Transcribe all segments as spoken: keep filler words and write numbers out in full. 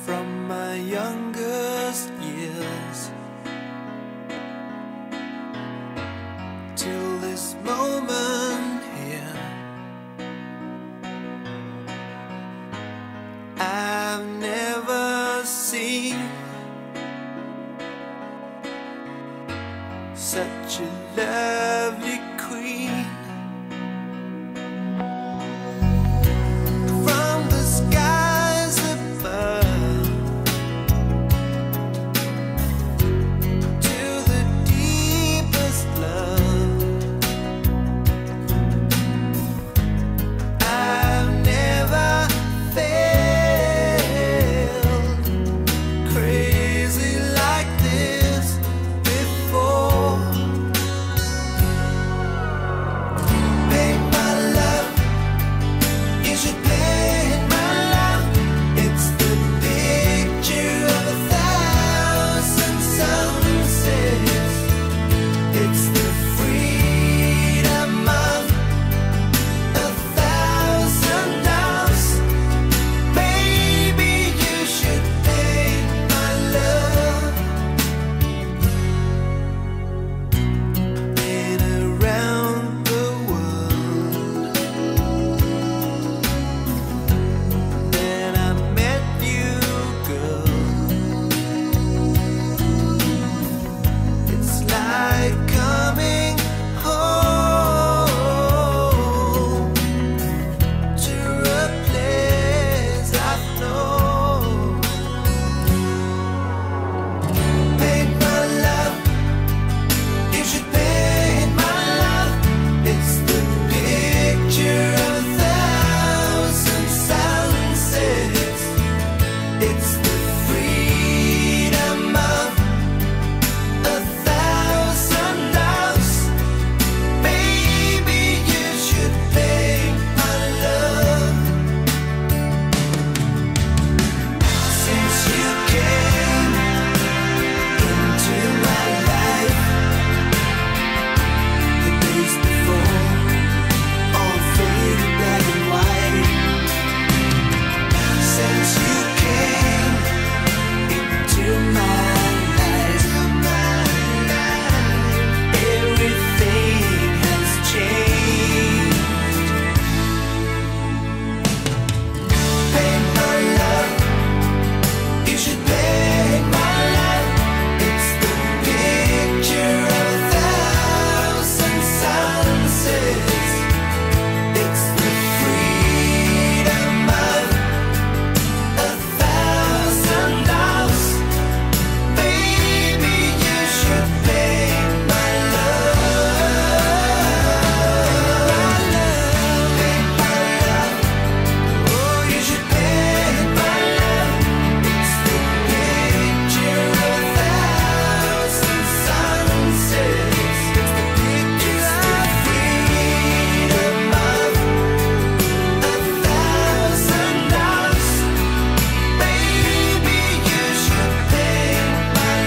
from my youngest years till this moment here. I've never seen such a lovely queen. From the skies above to the deepest love, I've never felt crazy like this before. Paint my love, you should paint my love. It's the picture of a thousand sunsets. It's the freedom of a thousand doves. Baby, you should paint my love. Been around the world, then I met you, girl. It's like coming home to a place I've known. Paint my love, you should paint my love. It's the picture of a thousand sunsets. It's the freedom of a thousand doves. Baby, you should paint my love. Since you came into my life, the days before all faded black and white. Since you came into my life, everything has changed. Paint my love, you should paint my love. It's the picture of a thousand sunsets. It's the freedom of a thousand doves. Baby, you should paint my love. Paint my love. Oh, you should paint my love. It's the picture of a thousand sunsets. It's the picture of freedom of a thousand doves. Baby, you should paint my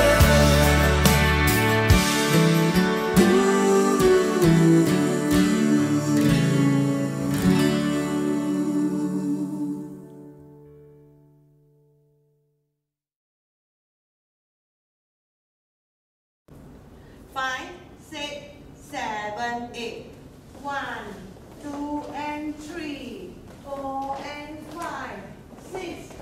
Five, six, seven, eight. One, two, and three. Four and five. Six